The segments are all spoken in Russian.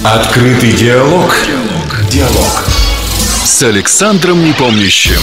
Открытый диалог. Диалог с Александром Непомнящим.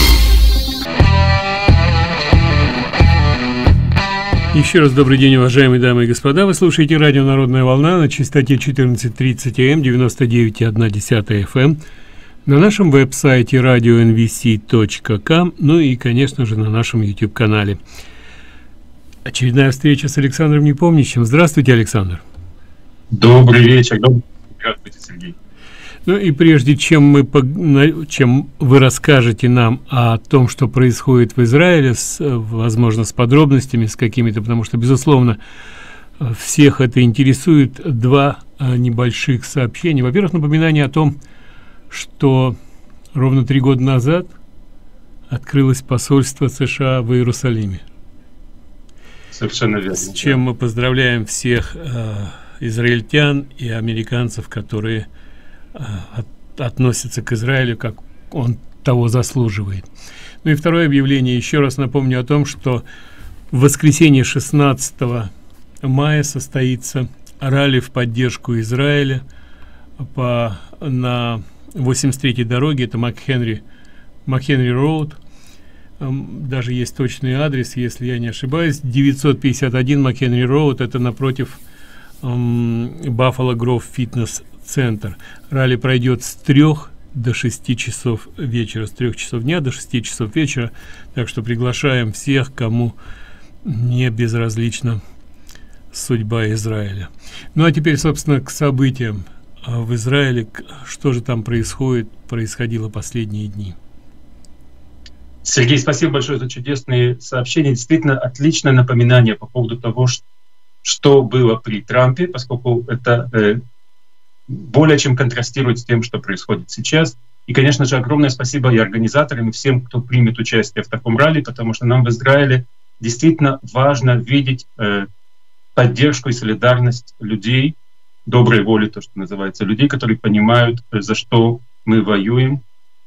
Еще раз добрый день, уважаемые дамы и господа. Вы слушаете радио «Народная волна» на частоте 14:30 АМ, 99,1 FM, на нашем веб-сайте radio.nvc.com, ну и, конечно же, на нашем YouTube-канале. Очередная встреча с Александром Непомнящим. Здравствуйте, Александр. Добрый вечер. Здравствуйте, Сергей. Ну и прежде чем вы расскажете нам о том, что происходит в Израиле, возможно, с подробностями, с какими-то, потому что, безусловно, всех это интересует, два небольших сообщения. Во-первых, напоминание о том, что ровно 3 года назад открылось посольство США в Иерусалиме. Совершенно верно. С чем мы поздравляем всех израильтян и американцев, которые относятся к Израилю, как он того заслуживает. Ну и второе объявление. Еще раз напомню о том, что в воскресенье 16 мая состоится ралли в поддержку Израиля на 83-й дороге. Это Макхенри Роуд. Даже есть точный адрес, если я не ошибаюсь. 951 Макхенри Роуд. Это напротив Buffalo Grove Fitness Центр. Ралли пройдет с 3 до 6 часов вечера, с 3 часов дня до 6 часов вечера, так что приглашаем всех, кому не безразлична судьба Израиля. Ну а теперь, собственно, к событиям в Израиле. Что же там происходило последние дни? Сергей, спасибо большое за чудесные сообщения. Действительно, отличное напоминание по поводу того, что было при Трампе, поскольку это более чем контрастирует с тем, что происходит сейчас. И, конечно же, огромное спасибо и организаторам, и всем, кто примет участие в таком ралли, потому что нам в Израиле действительно важно видеть поддержку и солидарность людей, доброй воли, то, что называется, людей, которые понимают, за что мы воюем,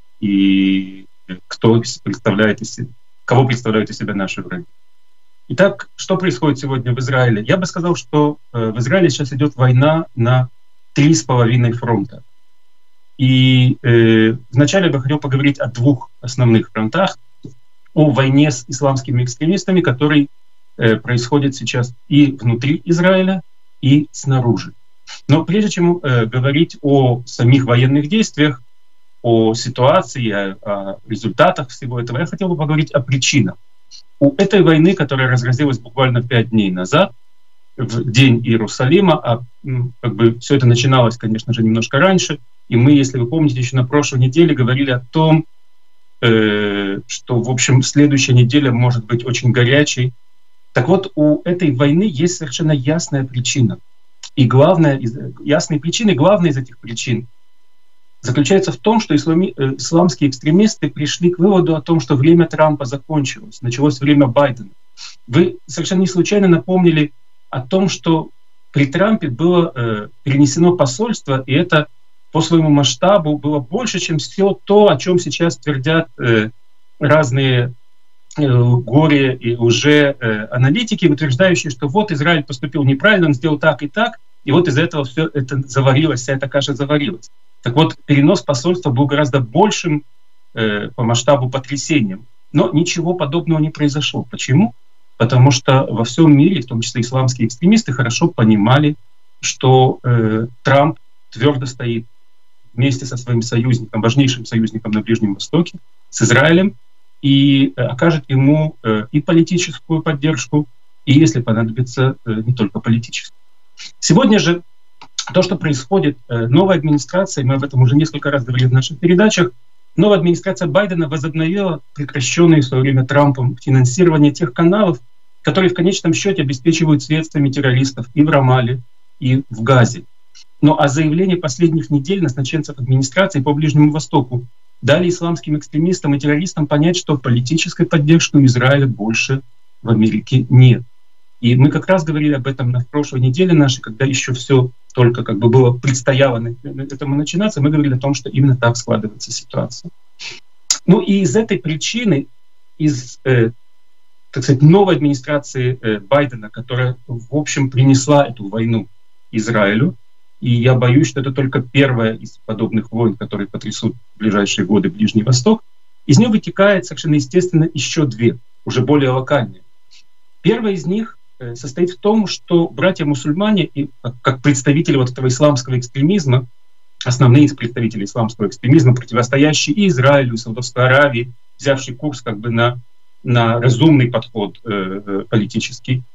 и кого представляют из себя наши враги. Итак, что происходит сегодня в Израиле? Я бы сказал, что в Израиле сейчас идет война на 3,5 фронта. И вначале я бы хотел поговорить о 2 основных фронтах. О войне с исламскими экстремистами, которая происходит сейчас и внутри Израиля, и снаружи. Но прежде чем говорить о самих военных действиях, о ситуации, о результатах всего этого, я хотел бы поговорить о причинах. У этой войны, которая разразилась буквально 5 дней назад, в день Иерусалима, все это начиналось, конечно же, немножко раньше, и мы, если вы помните, еще на прошлой неделе говорили о том, что, в общем, следующая неделя может быть очень горячей. Так вот, у этой войны есть совершенно ясная причина. И главная из этих причин заключается в том, что исламские экстремисты пришли к выводу о том, что время Трампа закончилось, началось время Байдена. Вы совершенно не случайно напомнили о том, что при Трампе было перенесено посольство, и это по своему масштабу было больше, чем все то, о чем сейчас твердят разные горе и уже аналитики, утверждающие, что вот Израиль поступил неправильно, он сделал так, и вот из-за этого все это заварилось, вся эта каша заварилась. Так вот, перенос посольства был гораздо большим по масштабу потрясением. Но ничего подобного не произошло. Почему? Потому что во всем мире, в том числе исламские экстремисты, хорошо понимали, что Трамп твердо стоит вместе со своим союзником, важнейшим союзником на Ближнем Востоке, с Израилем, и окажет ему и политическую поддержку, и, если понадобится, не только политическую. Сегодня же то, что происходит, новая администрация, мы об этом уже несколько раз говорили в наших передачах, новая администрация Байдена возобновила прекращенное в свое время Трампом финансирование тех каналов, которые в конечном счете обеспечивают средствами террористов и в Рамале, и в Газе. Но заявления последних недель назначенцев администрации по Ближнему Востоку дали исламским экстремистам и террористам понять, что политической поддержки у Израиля больше в Америке нет. И мы как раз говорили об этом на прошлой неделе нашей, когда еще все только предстояло этому начинаться, мы говорили о том, что именно так складывается ситуация. Ну и из этой причины, новой администрации Байдена, которая, в общем, принесла эту войну Израилю, и я боюсь, что это только первая из подобных войн, которые потрясут в ближайшие годы Ближний Восток. Из нее вытекает совершенно естественно еще две, уже более локальные. Первая из них состоит в том, что братья-мусульмане, как представители вот этого исламского экстремизма, основные представители исламского экстремизма, противостоящие и Израилю, и Саудовской Аравии, взявшие курс как бы на разумный подход политический,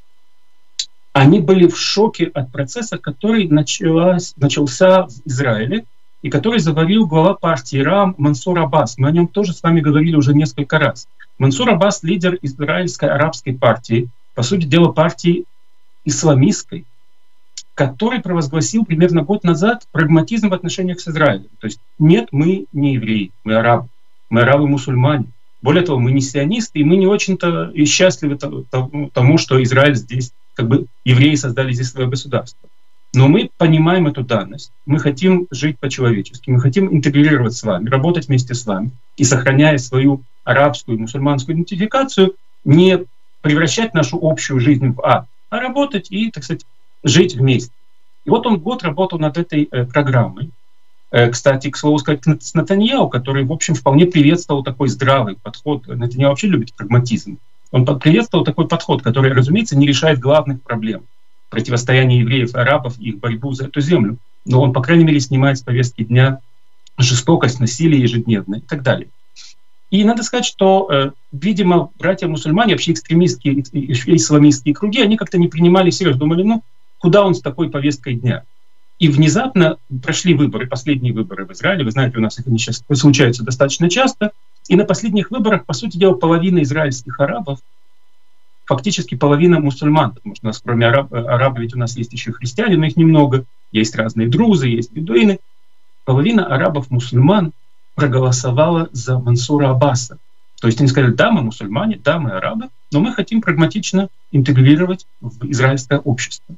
они были в шоке от процесса, который начался в Израиле, и который заварил глава партии РАМ Мансур Аббас. Мы о нем тоже с вами говорили уже несколько раз. Мансур Аббас — лидер израильской арабской партии, по сути дела партии исламистской, который провозгласил примерно год назад прагматизм в отношениях с Израилем. То есть нет, мы не евреи, мы арабы-мусульмане. Более того, мы не сионисты, и мы не очень-то и счастливы тому, что Израиль здесь, как бы евреи создали здесь свое государство. Но мы понимаем эту данность, мы хотим жить по-человечески, мы хотим интегрировать с вами, работать вместе с вами и, сохраняя свою арабскую, мусульманскую идентификацию, не превращать нашу общую жизнь в ад, а работать и, так сказать, жить вместе. И вот он год работал над этой программой. Кстати, к слову сказать, с Нетаньяху, который, в общем, вполне приветствовал такой здравый подход. Нетаньяху вообще любит прагматизм. Он приветствовал такой подход, который, разумеется, не решает главных проблем — противостояние евреев и арабов и их борьбу за эту землю. Но он, по крайней мере, снимает с повестки дня жестокость, насилие ежедневное и так далее. И надо сказать, что, видимо, братья-мусульмане, вообще экстремистские и исламистские круги, они как-то не принимали серьезно, думали, ну, куда он с такой повесткой дня? И внезапно прошли выборы, последние выборы в Израиле. Вы знаете, у нас они сейчас случаются достаточно часто. И на последних выборах, по сути дела, половина израильских арабов, фактически половина мусульман, потому что у нас кроме арабов ведь у нас есть еще христиане, но их немного. Есть разные друзы, есть бедуины. Половина арабов-мусульман проголосовала за Мансура Аббаса. То есть они сказали, да, мы мусульмане, да, мы арабы, но мы хотим прагматично интегрировать в израильское общество.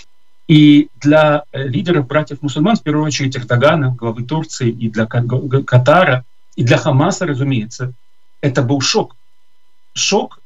И для лидеров братьев-мусульман, в первую очередь Эрдогана, главы Турции, и для Катара, и для Хамаса, разумеется, это был шок. Шок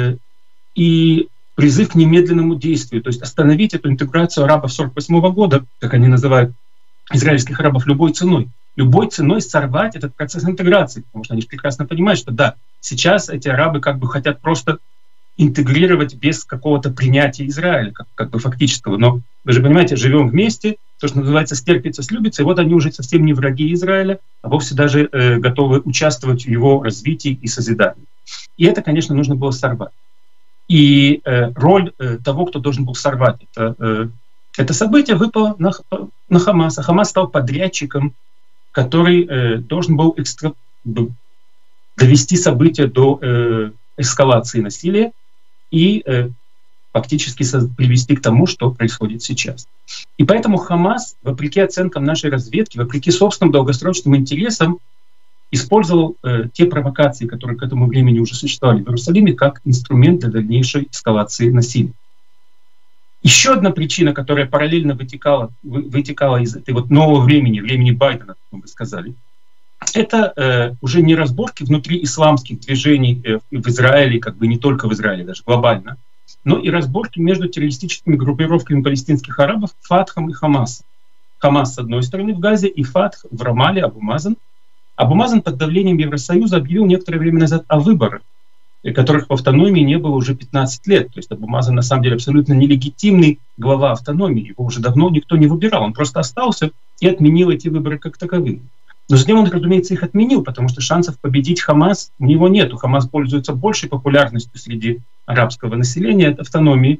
и призыв к немедленному действию, то есть остановить эту интеграцию арабов 1948 года, как они называют израильских арабов, любой ценой сорвать этот процесс интеграции, потому что они прекрасно понимают, что да, сейчас эти арабы как бы хотят просто интегрировать без какого-то принятия Израиля, как бы фактического. Но вы же понимаете, живем вместе, то, что называется стерпится, слюбится, и вот они уже совсем не враги Израиля, а вовсе даже готовы участвовать в его развитии и созидании. И это, конечно, нужно было сорвать. И роль того, кто должен был сорвать это событие, выпало на Хамаса. Хамас стал подрядчиком, который должен был довести события до эскалации насилия и фактически привести к тому, что происходит сейчас. И поэтому Хамас, вопреки оценкам нашей разведки, вопреки собственным долгосрочным интересам, использовал те провокации, которые к этому времени уже существовали в Иерусалиме, как инструмент для дальнейшей эскалации насилия. Еще одна причина, которая параллельно вытекала из этой вот нового времени Байдена, как мы сказали, это уже не разборки внутри исламских движений в Израиле, как бы не только в Израиле, даже глобально, но и разборки между террористическими группировками палестинских арабов Фатхом и Хамасом. Хамас с одной стороны в Газе и Фатх в Рамале, Абу Мазен. Абу Мазен под давлением Евросоюза объявил некоторое время назад о выборах, которых в автономии не было уже 15 лет. То есть Абу Мазен на самом деле абсолютно нелегитимный глава автономии. Его уже давно никто не выбирал. Он просто остался и отменил эти выборы как таковые. Но затем он, разумеется, их отменил, потому что шансов победить Хамас у него нет. Хамас пользуется большей популярностью среди арабского населения от автономии.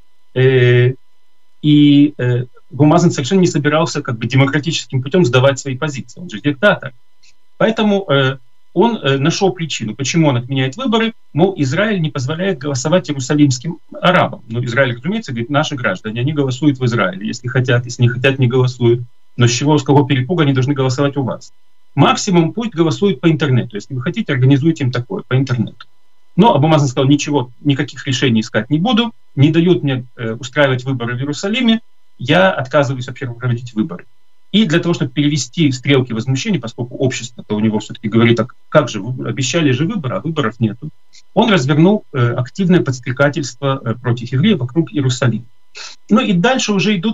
И Абу Мазен совершенно не собирался как бы демократическим путем сдавать свои позиции. Он же диктатор. Поэтому он нашел причину, почему он отменяет выборы. Мол, Израиль не позволяет голосовать иерусалимским арабам. Но Израиль, разумеется, говорит, наши граждане, они голосуют в Израиле. Если хотят, если не хотят, не голосуют. Но с какого перепуга они должны голосовать у вас? Максимум пусть голосуют по интернету. Если вы хотите, организуйте им такое по интернету. Но Абу Мазен сказал, ничего, никаких решений искать не буду, не дают мне устраивать выборы в Иерусалиме, я отказываюсь вообще проводить выборы. И для того, чтобы перевести стрелки возмущения, поскольку общество-то у него все-таки говорит, так как же, обещали же выборы, а выборов нету, он развернул активное подстрекательство против евреев вокруг Иерусалима. Ну и дальше уже идут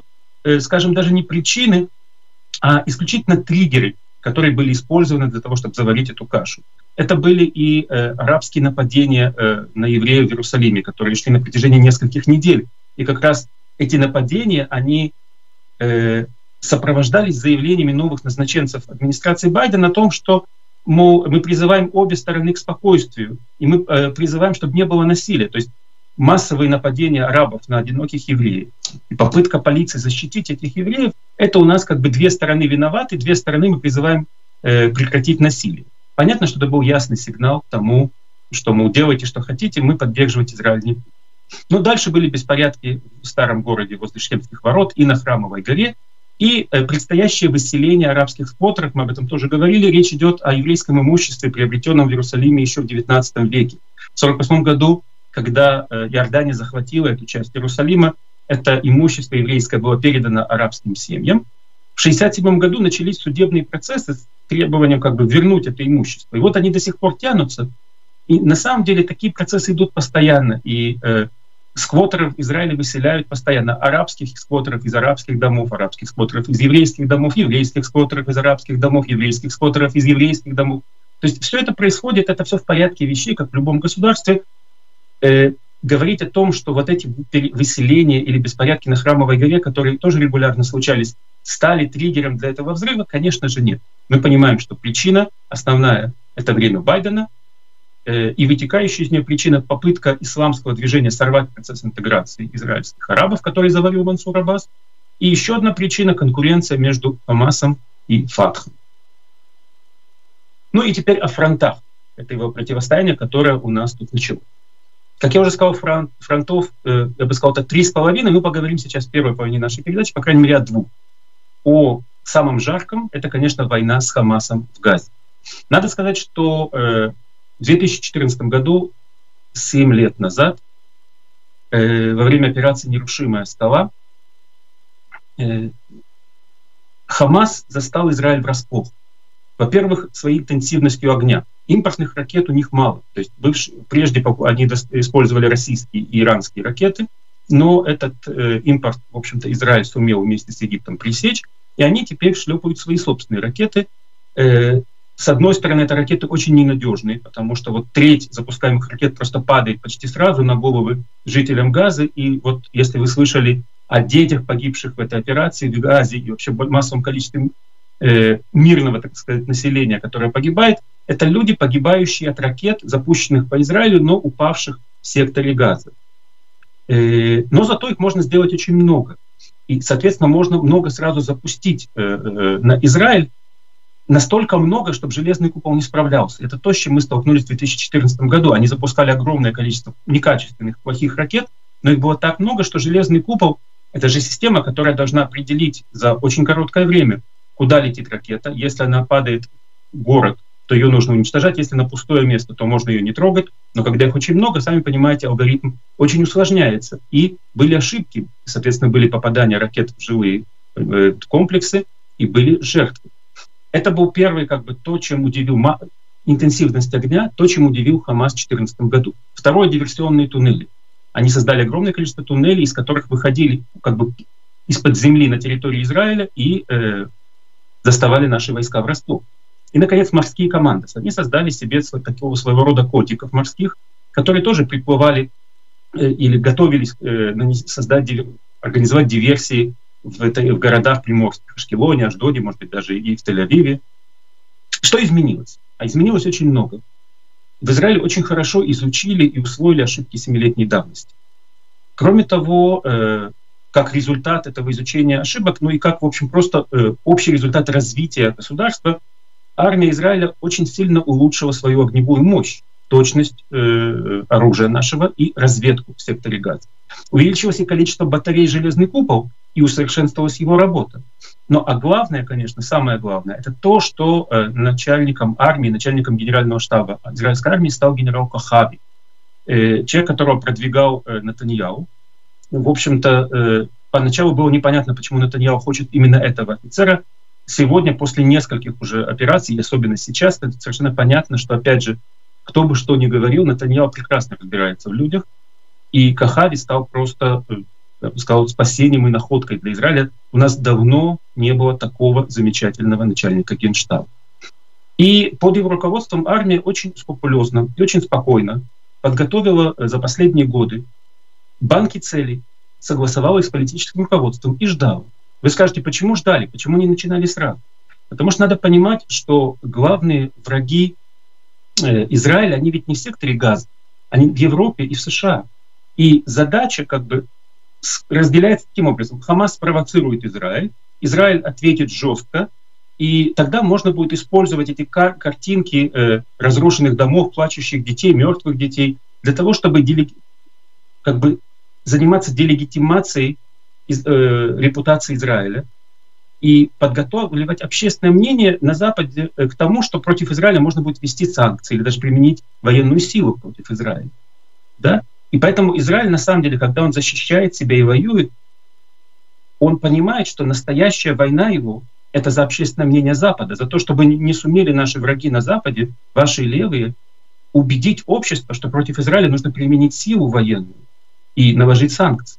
скажем, даже не причины, а исключительно триггеры, которые были использованы для того, чтобы заварить эту кашу. Это были и арабские нападения на евреев в Иерусалиме, которые шли на протяжении нескольких недель. И как раз эти нападения, они сопровождались заявлениями новых назначенцев администрации Байдена о том, что, мол, мы призываем обе стороны к спокойствию, и мы призываем, чтобы не было насилия. То есть массовые нападения арабов на одиноких евреев и попытка полиции защитить этих евреев, это у нас как бы две стороны виноваты, две стороны мы призываем прекратить насилие. Понятно, что это был ясный сигнал к тому, что, мол, делайте, что хотите, мы поддерживать Израиль не будем. Но дальше были беспорядки в старом городе возле Шхемских ворот и на Храмовой горе, и предстоящее выселение арабских сквоттеров, мы об этом тоже говорили, речь идет о еврейском имуществе, приобретенном в Иерусалиме еще в XIX веке. В 1948 году, когда Иордания захватила эту часть Иерусалима, это имущество еврейское было передано арабским семьям. В 1967 году начались судебные процессы с требованием как бы вернуть это имущество. И вот они до сих пор тянутся. И на самом деле такие процессы идут постоянно. И сквоттеров Израиля выселяют постоянно. Арабских сквоттеров из арабских домов, арабских сквоттеров из еврейских домов, еврейских сквоттеров из арабских домов, еврейских сквоттеров из еврейских домов. То есть все это происходит, это все в порядке вещей, как в любом государстве. Говорить о том, что вот эти выселения или беспорядки на Храмовой горе, которые тоже регулярно случались, стали триггером для этого взрыва, конечно же, нет. Мы понимаем, что причина основная — это время Байдена, и вытекающая из нее причина — попытка исламского движения сорвать процесс интеграции израильских арабов, который заварил Мансур Аббас, и еще одна причина — конкуренция между Хамасом и Фатхом. Ну и теперь о фронтах этого противостояния, которое у нас тут началось. Как я уже сказал, фронтов, я бы сказал, так 3,5. Мы поговорим сейчас в первой половине нашей передачи, по крайней мере, о двух. О самом жарком — это, конечно, война с Хамасом в Газе. Надо сказать, что в 2014 году, 7 лет назад, во время операции «Нерушимая скала», Хамас застал Израиль врасплох. Во-первых, своей интенсивностью огня. Импортных ракет у них мало. То есть прежде они использовали российские и иранские ракеты, но этот импорт, в общем-то, Израиль сумел вместе с Египтом пресечь, и они теперь шлепают свои собственные ракеты. С одной стороны, это ракеты очень ненадежные, потому что вот треть запускаемых ракет просто падает почти сразу на головы жителям Газы. И вот если вы слышали о детях, погибших в этой операции в Газе, и вообще массовом количестве мирного, так сказать, населения, которое погибает, это люди, погибающие от ракет, запущенных по Израилю, но упавших в секторе Газа. Но зато их можно сделать очень много. И, соответственно, можно много сразу запустить на Израиль, настолько много, чтобы железный купол не справлялся. Это то, с чем мы столкнулись в 2014 году. Они запускали огромное количество некачественных, плохих ракет, но их было так много, что железный купол — это же система, которая должна определить за очень короткое время, куда летит ракета. Если она падает в город, то ее нужно уничтожать. Если на пустое место, то можно ее не трогать. Но когда их очень много, сами понимаете, алгоритм очень усложняется. И были ошибки. Соответственно, были попадания ракет в жилые комплексы и были жертвы. Это был первый, как бы, то, чем удивил интенсивность огня, то, чем удивил Хамас в 2014 году. Второе — диверсионные туннели. Они создали огромное количество туннелей, из которых выходили как бы из-под земли на территории Израиля и заставали наши войска врасплох. И, наконец, морские команды. Они создали себе такого своего рода котиков морских, которые тоже приплывали или готовились организовать диверсии в городах приморских, в Ашкелоне, Ашдоде, может быть, даже и в Тель-Авиве. Что изменилось? А изменилось очень много. В Израиле очень хорошо изучили и усвоили ошибки 7-летней давности. Кроме того, как результат этого изучения ошибок, ну и как, в общем, просто общий результат развития государства, армия Израиля очень сильно улучшила свою огневую мощь, точность оружия нашего и разведку в секторе Газа. Увеличилось и количество батарей «Железный купол», и усовершенствовалась его работа. Но а главное, конечно, самое главное, это то, что начальником армии, начальником генерального штаба израильской армии стал генерал Кохави, человек, которого продвигал Нетаньяху. В общем-то, поначалу было непонятно, почему Нетаньяху хочет именно этого офицера. Сегодня, после нескольких уже операций, особенно сейчас, это совершенно понятно, что, опять же, кто бы что ни говорил, Нетаньяху прекрасно разбирается в людях, и Кохави стал просто я бы сказал, спасением и находкой для Израиля. У нас давно не было такого замечательного начальника Генштаба. И под его руководством армия очень скрупулезно и очень спокойно подготовила за последние годы банки целей, согласовала их с политическим руководством и ждала. Вы скажете, почему ждали, почему не начинали сразу? Потому что надо понимать, что главные враги Израиля, они ведь не в секторе Газа, они в Европе и в США. И задача как бы разделяется таким образом. Хамас провоцирует Израиль, Израиль ответит жестко, и тогда можно будет использовать эти картинки разрушенных домов, плачущих детей, мертвых детей, для того, чтобы как бы заниматься делегитимацией репутации Израиля и подготавливать общественное мнение на Западе к тому, что против Израиля можно будет ввести санкции или даже применить военную силу против Израиля. Да? И поэтому Израиль, на самом деле, когда он защищает себя и воюет, он понимает, что настоящая война его — это за общественное мнение Запада, за то, чтобы не сумели наши враги на Западе, ваши левые, убедить общество, что против Израиля нужно применить силу военную и наложить санкции.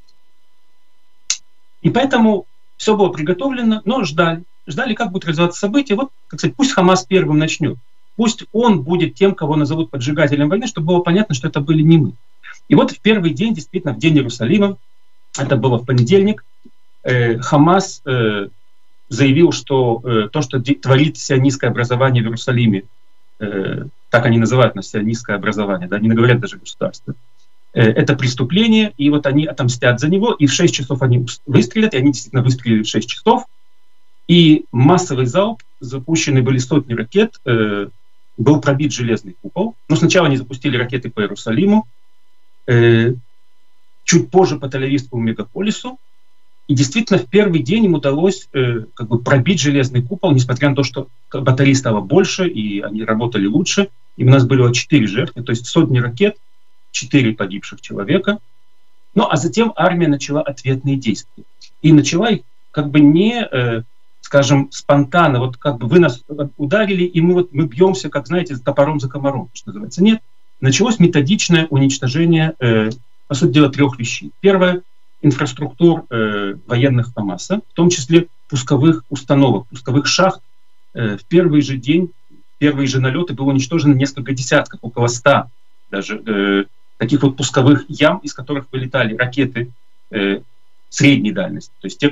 И поэтому все было приготовлено, но ждали. Ждали, как будут развиваться события. Вот, как сказать, пусть Хамас первым начнет. Пусть он будет тем, кого назовут поджигателем войны, чтобы было понятно, что это были не мы. И вот в первый день, действительно, в день Иерусалима, это было в понедельник, Хамас заявил, что то, что творит сионистское образование в Иерусалиме, так они называют нас сионистское образование, да, они не говорят даже государство, это преступление, и вот они отомстят за него, и в 6 часов они выстрелят, и они действительно выстрелили в 6 часов, и массовый залп, запущены были сотни ракет, был пробит железный купол. Но сначала они запустили ракеты по Иерусалиму, чуть позже по Тель-Авивскому мегаполису, и действительно в первый день им удалось как бы пробить железный купол, несмотря на то, что батарей стало больше, и они работали лучше, и у нас было 4 жертвы, то есть сотни ракет, 4 погибших человека. Ну а затем армия начала ответные действия. И начала их как бы не, скажем, спонтанно, вот как бы вы нас ударили, и мы бьемся, как знаете, топором за комаром, что называется. Нет, началось методичное уничтожение, по сути дела, 3 вещей. Первое — инфраструктур военных Хамаса, в том числе пусковых установок, пусковых шахт. В первый же день, первые же налеты было уничтожено несколько десятков, около 100 даже таких вот пусковых ям, из которых вылетали ракеты средней дальности, то есть те,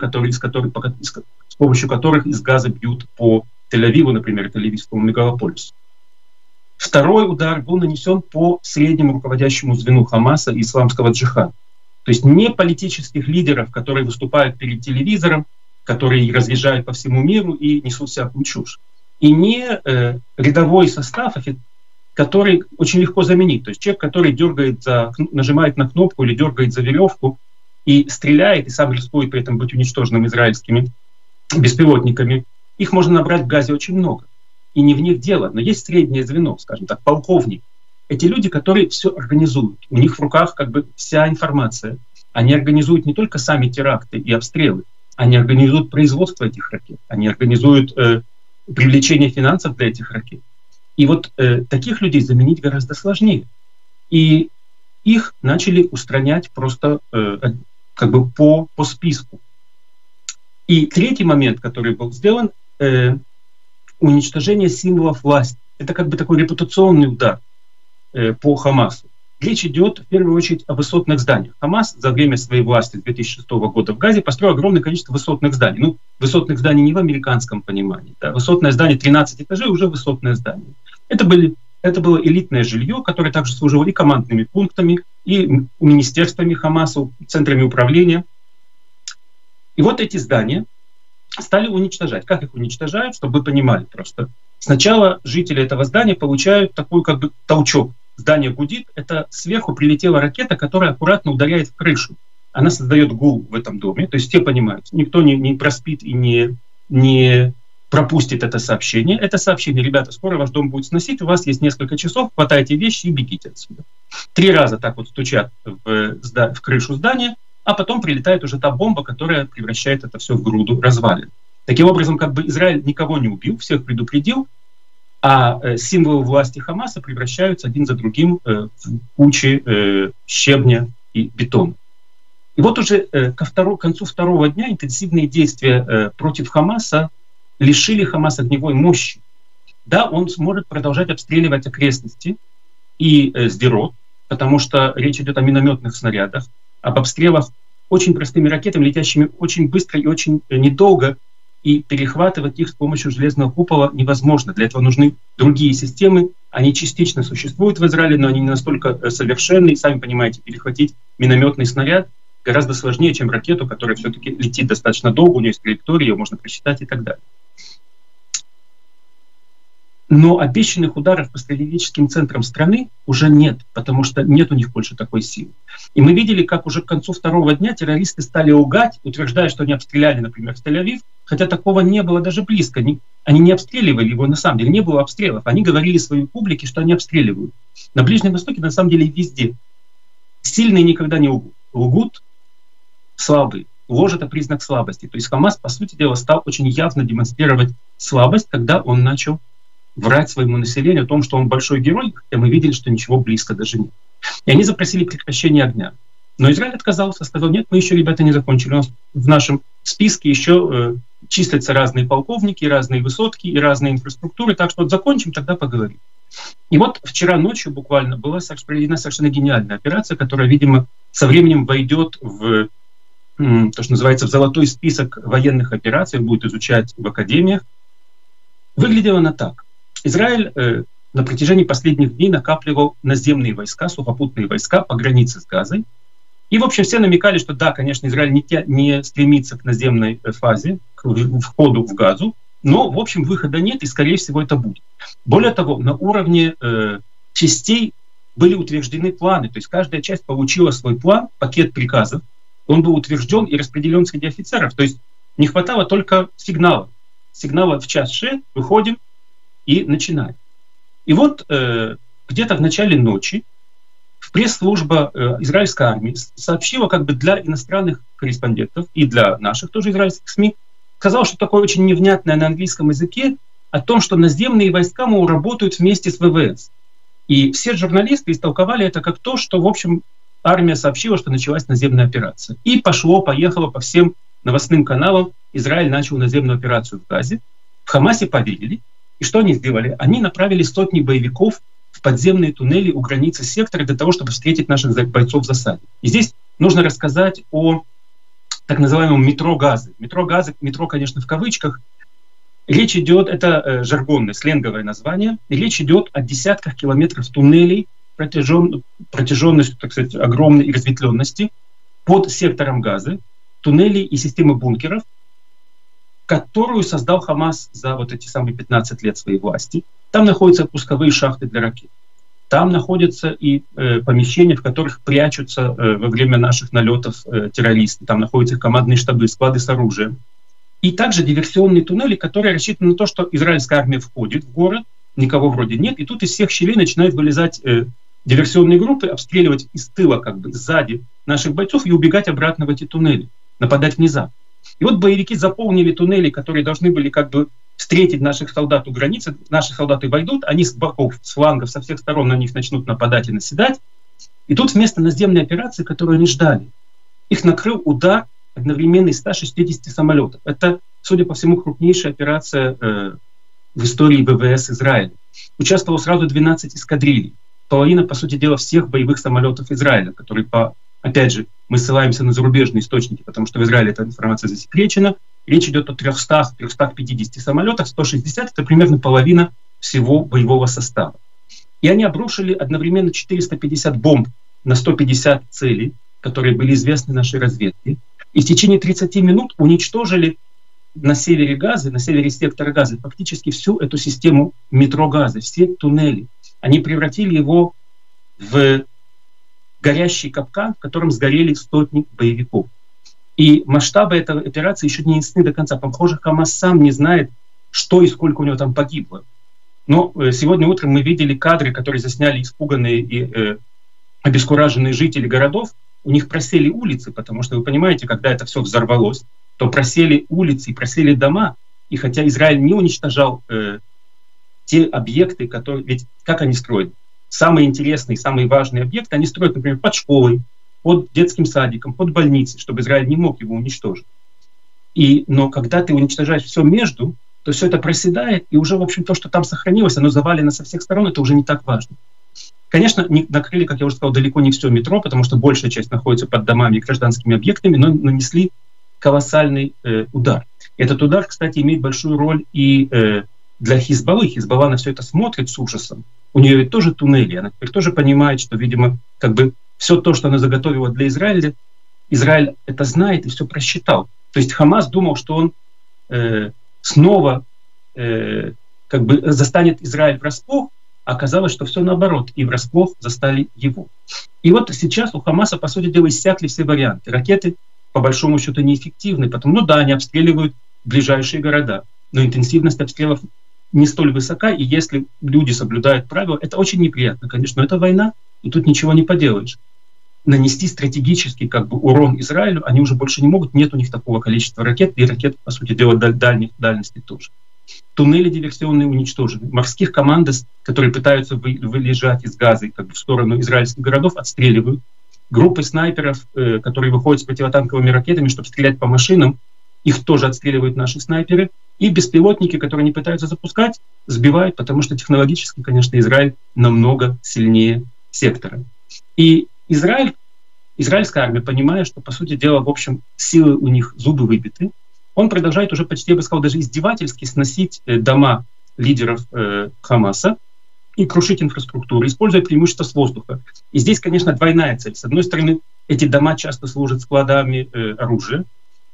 с помощью которых из Газа бьют по Тель-Авиву, например, Тель-Авивскому мегаполису. Второй удар был нанесен по среднему руководящему звену Хамаса и исламского джихада. То есть не политических лидеров, которые выступают перед телевизором, которые разъезжают по всему миру и несут всякую чушь. И не рядовой состав, который очень легко заменить. То есть человек, который нажимает на кнопку или дергает за веревку и стреляет, и сам рискует при этом быть уничтоженным израильскими беспилотниками. Их можно набрать в Газе очень много. И не в них дело. Но есть среднее звено, скажем так, полковник. Эти люди, которые все организуют. У них в руках как бы вся информация. Они организуют не только сами теракты и обстрелы, они организуют производство этих ракет, они организуют привлечение финансов для этих ракет. И вот таких людей заменить гораздо сложнее. И их начали устранять просто как бы по списку. И третий момент, который был сделан, уничтожение символов власти. Это как бы такой репутационный удар по Хамасу. Речь идет в первую очередь о высотных зданиях. Хамас за время своей власти с 2006 года в Газе построил огромное количество высотных зданий. Ну, высотных зданий не в американском понимании. Да. Высотное здание 13 этажей уже высотное здание. Это было элитное жилье, которое также служило и командными пунктами, и министерствами Хамаса, центрами управления. И вот эти здания стали уничтожать. Как их уничтожают, чтобы вы понимали просто. Сначала жители этого здания получают такой как бы толчок. Здание гудит, это сверху прилетела ракета, которая аккуратно ударяет в крышу. Она создает гул в этом доме, то есть все понимают, никто не проспит и не пропустит это сообщение. Это сообщение: ребята, скоро ваш дом будет сносить, у вас есть несколько часов, хватайте вещи и бегите отсюда. 3 раза так вот стучат в крышу здания, а потом прилетает уже та бомба, которая превращает это все в груду развалин. Таким образом, как бы Израиль никого не убил, всех предупредил, а символы власти Хамаса превращаются один за другим в кучи щебня и бетона. И вот уже к концу второго дня интенсивные действия против Хамаса лишили Хамас огневой мощи. Да, он сможет продолжать обстреливать окрестности и Сдерот, потому что речь идет о минометных снарядах, об обстрелах очень простыми ракетами, летящими очень быстро и очень недолго, и перехватывать их с помощью железного купола невозможно. Для этого нужны другие системы. Они частично существуют в Израиле, но они не настолько совершенны. И сами понимаете, перехватить минометный снаряд гораздо сложнее, чем ракету, которая все-таки летит достаточно долго, у нее есть траектория, ее можно просчитать и так далее. Но обещанных ударов по стратегическим центрам страны уже нет, потому что нет у них больше такой силы. И мы видели, как уже к концу второго дня террористы стали лгать, утверждая, что они обстреляли, например, Тель-Авив, хотя такого не было даже близко. Они не обстреливали его на самом деле, не было обстрелов. Они говорили своей публике, что они обстреливают. На Ближнем Востоке, на самом деле, везде. Сильные никогда не лгут. Лгут слабые. Ложь — это признак слабости. То есть Хамас, по сути дела, стал очень явно демонстрировать слабость, когда он начал врать своему населению о том, что он большой герой, хотя мы видели, что ничего близко даже нет. И они запросили прекращение огня. Но Израиль отказался, сказал: нет, мы еще, ребята, не закончили. У нас в нашем списке еще числятся разные полковники, разные высотки и разные инфраструктуры, так что вот закончим, тогда поговорим. И вот вчера ночью буквально была проведена совершенно гениальная операция, которая, видимо, со временем войдет в то, что называется, в золотой список военных операций, будет изучать в академиях. Выглядела она так. Израиль на протяжении последних дней накапливал наземные войска, сухопутные войска по границе с Газой. И, в общем, все намекали, что да, конечно, Израиль не стремится к наземной фазе, к входу в Газу, но, в общем, выхода нет, и, скорее всего, это будет. Более того, на уровне частей были утверждены планы, то есть каждая часть получила свой план, пакет приказов, он был утвержден и распределен среди офицеров, то есть не хватало только сигнала. Сигнала в час Ше, выходим и начинаем. И вот где-то в начале ночи пресс-служба израильской армии сообщила как бы для иностранных корреспондентов и для наших тоже израильских СМИ, сказала, что такое очень невнятное на английском языке о том, что наземные войска, мол, работают вместе с ВВС. И все журналисты истолковали это как то, что, в общем, армия сообщила, что началась наземная операция. И поехало по всем новостным каналам. Израиль начал наземную операцию в Газе. В Хамасе поверили. И что они сделали? Они направили сотни боевиков в подземные туннели у границы сектора для того, чтобы встретить наших бойцов в засаде. И здесь нужно рассказать о так называемом метро Газы. Метро Газы, метро, конечно, в кавычках. Речь идет, это жаргонное, сленговое название. И речь идет о десятках километров туннелей протяженностью, так сказать, огромной и разветвленности под сектором Газы, туннелей и системы бункеров, которую создал Хамас за вот эти самые 15 лет своей власти. Там находятся пусковые шахты для ракет. Там находятся и помещения, в которых прячутся во время наших налетов террористы. Там находятся командные штабы, склады с оружием. И также диверсионные туннели, которые рассчитаны на то, что израильская армия входит в город, никого вроде нет, и тут из всех щелей начинают вылезать диверсионные группы, обстреливать из тыла, как бы сзади наших бойцов и убегать обратно в эти туннели, нападать внезапно. И вот боевики заполнили туннели, которые должны были как бы встретить наших солдат у границы. Наши солдаты войдут, они с боков, с флангов, со всех сторон на них начнут нападать и наседать. И тут вместо наземной операции, которую они ждали, их накрыл удар одновременно из 160 самолетов. Это, судя по всему, крупнейшая операция в истории ВВС Израиля. Участвовало сразу 12 эскадрилей. Половина, по сути дела, всех боевых самолетов Израиля, которые, опять же, мы ссылаемся на зарубежные источники, потому что в Израиле эта информация засекречена. Речь идет о 300-350 самолетах, 160 — это примерно половина всего боевого состава. И они обрушили одновременно 450 бомб на 150 целей, которые были известны нашей разведке. И в течение 30 минут уничтожили на севере Газы, на севере сектора Газы, фактически всю эту систему метро Газы, все туннели. Они превратили его в горящий капкан, в котором сгорели сотни боевиков. И масштабы этой операции еще не ясны до конца. Похоже, Хамас сам не знает, что и сколько у него там погибло. Но сегодня утром мы видели кадры, которые засняли испуганные и обескураженные жители городов. У них просели улицы, потому что, вы понимаете, когда это все взорвалось, то просели улицы и просели дома. И хотя Израиль не уничтожал те объекты, которые... Ведь как они строят? Самые интересные, самые важные объекты они строят, например, под школой, под детским садиком, под больницей, чтобы Израиль не мог его уничтожить. Но когда ты уничтожаешь все между, то все это проседает, и уже, в общем, то, что там сохранилось, оно завалено со всех сторон, это уже не так важно. Конечно, накрыли, как я уже сказал, далеко не все метро, потому что большая часть находится под домами и гражданскими объектами, но нанесли колоссальный удар. Этот удар, кстати, имеет большую роль и для Хизбаллы. Хизбалла на все это смотрит с ужасом. У нее ведь тоже туннели, она теперь тоже понимает, что, видимо, как бы все то, что она заготовила для Израиля, Израиль это знает и все просчитал. То есть Хамас думал, что он снова как бы застанет Израиль врасплох, а оказалось, что все наоборот, и врасплох застали его. И вот сейчас у Хамаса, по сути дела, иссякли все варианты. Ракеты, по большому счету, неэффективны, потому, ну да, они обстреливают ближайшие города, но интенсивность обстрелов не столь высока, и если люди соблюдают правила, это очень неприятно, конечно, но это война, и тут ничего не поделаешь. Нанести стратегический как бы урон Израилю они уже больше не могут, нет у них такого количества ракет, и ракет, по сути дела, дальних дальностей тоже. Туннели диверсионные уничтожены. Морских командос, которые пытаются вылежать из Газы как бы в сторону израильских городов, отстреливают. Группы снайперов, которые выходят с противотанковыми ракетами, чтобы стрелять по машинам, их тоже отстреливают наши снайперы. И беспилотники, которые они пытаются запускать, сбивают, потому что технологически, конечно, Израиль намного сильнее сектора. И израильская армия, понимая, что, по сути дела, в общем, силы у них зубы выбиты, он продолжает уже почти, я бы сказал, даже издевательски сносить дома лидеров Хамаса и крушить инфраструктуру, используя преимущество с воздуха. И здесь, конечно, двойная цель. С одной стороны, эти дома часто служат складами оружия.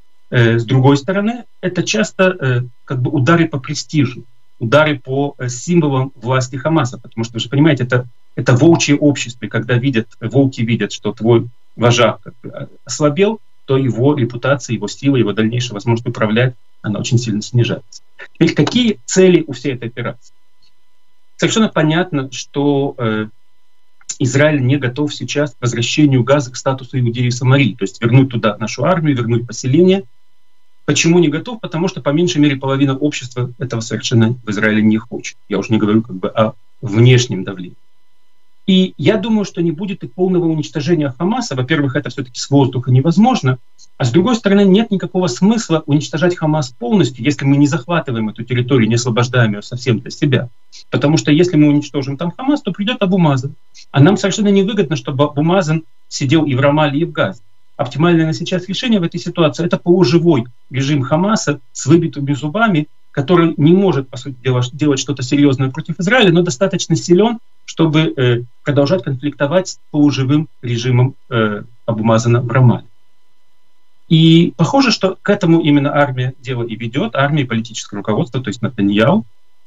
С другой стороны, это часто как бы удары по престижу, удары по символам власти Хамаса. Потому что, вы же понимаете, это волчье общество. И когда волки видят, что твой вожак как бы ослабел, то его репутация, его сила, его дальнейшая возможность управлять, она очень сильно снижается. Теперь какие цели у всей этой операции? Совершенно понятно, что Израиль не готов сейчас к возвращению Газы к статусу Иудеи и Самарии, то есть вернуть туда нашу армию, вернуть поселение. Почему не готов? Потому что по меньшей мере половина общества этого совершенно в Израиле не хочет. Я уже не говорю как бы о внешнем давлении. И я думаю, что не будет и полного уничтожения Хамаса. Во-первых, это все-таки с воздуха невозможно. А с другой стороны, нет никакого смысла уничтожать Хамас полностью, если мы не захватываем эту территорию, не освобождаем ее совсем для себя. Потому что если мы уничтожим там Хамас, то придет Абу Мазан. А нам совершенно невыгодно, чтобы Абу Мазан сидел и в Рамале, и в Газе. Оптимальное на сейчас решение в этой ситуации — это полуживой режим Хамаса с выбитыми зубами, который не может, по сути дела, делать что-то серьезное против Израиля, но достаточно силен, чтобы продолжать конфликтовать с полуживым режимом Абу Мазана в Рамале. И похоже, что к этому именно армия дело и ведет, армия и политическое руководство, то есть Нетаньяху.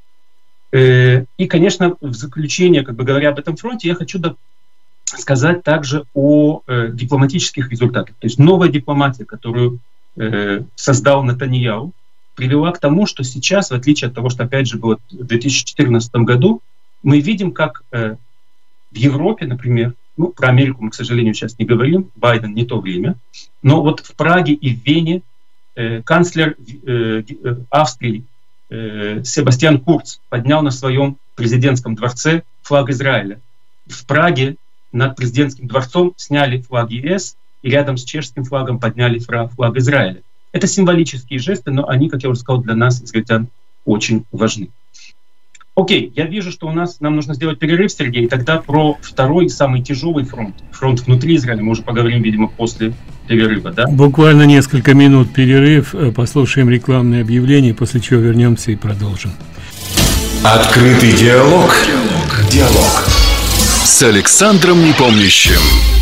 И, конечно, в заключение, как бы говоря об этом фронте, я хочу сказать также о дипломатических результатах. То есть новая дипломатия, которую создал Нетаньяху, привела к тому, что сейчас, в отличие от того, что опять же было в 2014 году, мы видим, как в Европе, например, ну, про Америку мы, к сожалению, сейчас не говорим, Байден не то время, но вот в Праге и в Вене канцлер Австрии Себастьян Курц поднял на своем президентском дворце флаг Израиля. В Праге над президентским дворцом сняли флаг ЕС и рядом с чешским флагом подняли флаг Израиля. Это символические жесты, но они, как я уже сказал, для нас, израильтян, очень важны. Окей, я вижу, что нам нужно сделать перерыв, Сергей, и тогда про второй, самый тяжелый фронт внутри Израиля, мы уже поговорим, видимо, после перерыва, да? Буквально несколько минут перерыв, послушаем рекламные объявления, после чего вернемся и продолжим. Открытый диалог. Диалог с Александром Непомнящим.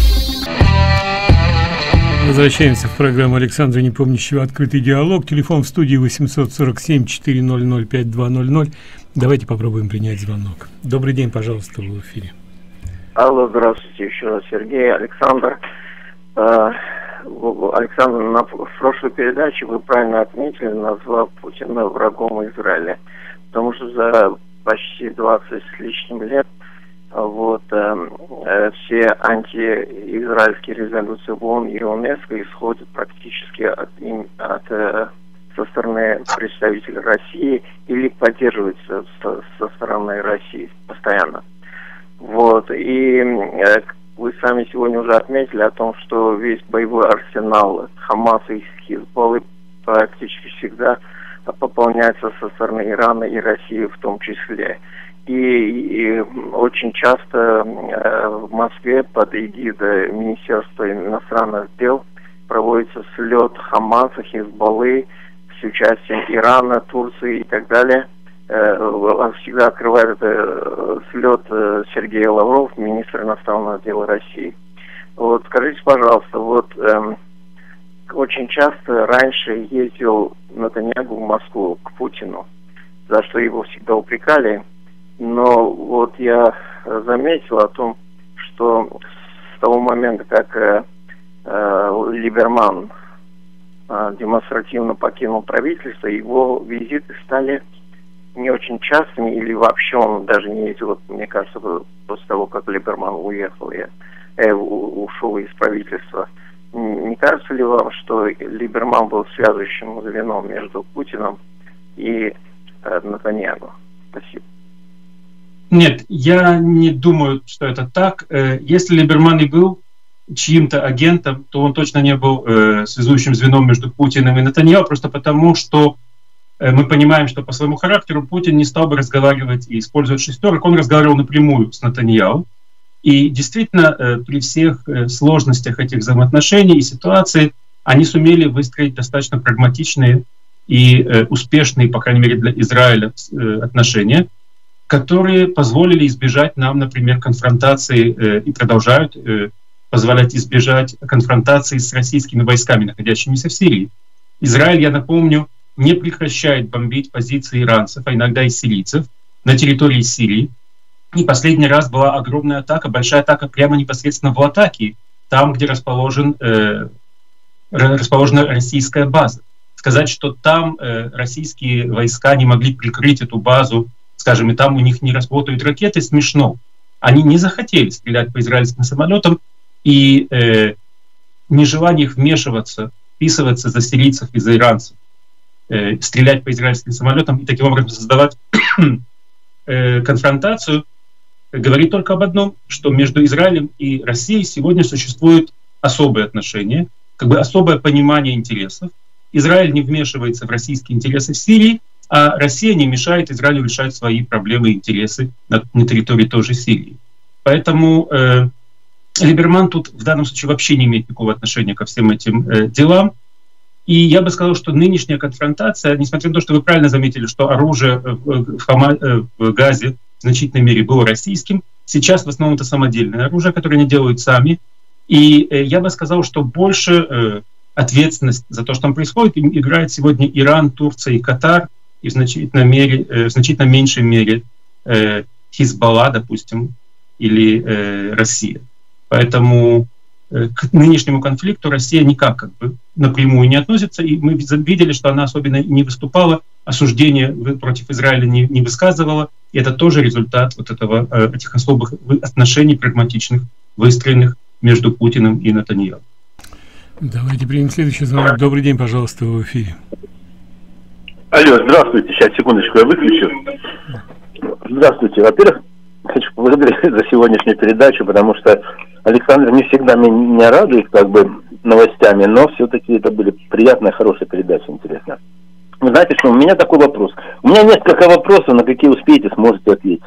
Возвращаемся в программу Александра Непомнящего «Открытый диалог». Телефон в студии 847-400-5200. Давайте попробуем принять звонок. Добрый день, пожалуйста, вы в эфире. Алло, здравствуйте, еще раз Сергей, Александр. Александр, в прошлой передаче вы правильно отметили, назвав Путина врагом Израиля. Потому что за почти 20 с лишним лет все антиизраильские резолюции в ООН и ЮНЕСКО исходят практически со стороны представителей России или поддерживаются со стороны России постоянно. И вы сами сегодня уже отметили о том, что весь боевой арсенал Хамаса и Хизбаллы практически всегда пополняется со стороны Ирана и России в том числе. И очень часто в Москве под эгидой Министерства иностранных дел проводится слет Хамаса, Хизбаллы с участием Ирана, Турции и так далее. Всегда открывает слет Сергей Лавров, министр иностранных дел России. Вот скажите, пожалуйста, вот очень часто раньше ездил Нетаньяху в Москву к Путину, за что его всегда упрекали. Но вот я заметил о том, что с того момента, как Либерман демонстративно покинул правительство, его визиты стали не очень частыми, или вообще он даже не ездил, вот, мне кажется, после того, как Либерман уехал, ушел из правительства. Не кажется ли вам, что Либерман был связующим звеном между Путиным и Нетаньяху? Спасибо. Нет, я не думаю, что это так. Если Либерман и был чьим-то агентом, то он точно не был связующим звеном между Путиным и Нетаньяху, просто потому, что мы понимаем, что по своему характеру Путин не стал бы разговаривать и использовать шестерок, он разговаривал напрямую с Нетаньяху. И действительно, при всех сложностях этих взаимоотношений и ситуаций, они сумели выстроить достаточно прагматичные и успешные, по крайней мере для Израиля, отношения, которые позволили избежать нам, например, конфронтации и продолжают позволять избежать конфронтации с российскими войсками, находящимися в Сирии. Израиль, я напомню, не прекращает бомбить позиции иранцев, а иногда и сирийцев на территории Сирии. И последний раз была огромная атака, большая атака прямо непосредственно в Латакии, там, где расположена российская база. Сказать, что там российские войска не могли прикрыть эту базу, скажем, и там у них не работают ракеты, смешно. Они не захотели стрелять по израильским самолетам, и нежелание их вмешиваться, вписываться за сирийцев и за иранцев, стрелять по израильским самолетам и таким образом создавать конфронтацию, говорит только об одном, что между Израилем и Россией сегодня существуют особые отношения, как бы особое понимание интересов. Израиль не вмешивается в российские интересы в Сирии, а Россия не мешает Израилю решать свои проблемы и интересы на территории той же Сирии. Поэтому Либерман тут в данном случае вообще не имеет никакого отношения ко всем этим делам. И я бы сказал, что нынешняя конфронтация, несмотря на то, что вы правильно заметили, что оружие в Газе в значительной мере было российским, сейчас в основном это самодельное оружие, которое они делают сами. И я бы сказал, что больше ответственность за то, что там происходит, играет сегодня Иран, Турция и Катар, и в значительно меньшей мере Хизбалла, допустим, или Россия. Поэтому к нынешнему конфликту Россия никак как бы напрямую не относится, и мы видели, что она особенно не выступала, осуждение против Израиля не высказывала, и это тоже результат вот этих особых отношений прагматичных, выстроенных между Путиным и Нетаньяху. Давайте примем следующий звонок. Добрый день, пожалуйста, вы в эфире. Алло, здравствуйте, сейчас, секундочку, я выключу. Здравствуйте. Во-первых, хочу поблагодарить за сегодняшнюю передачу, потому что Александр не всегда меня радует как бы новостями, но все-таки это были приятная, хорошая передача, интересная. Вы знаете, что у меня такой вопрос. У меня несколько вопросов, на какие успеете, сможете ответить.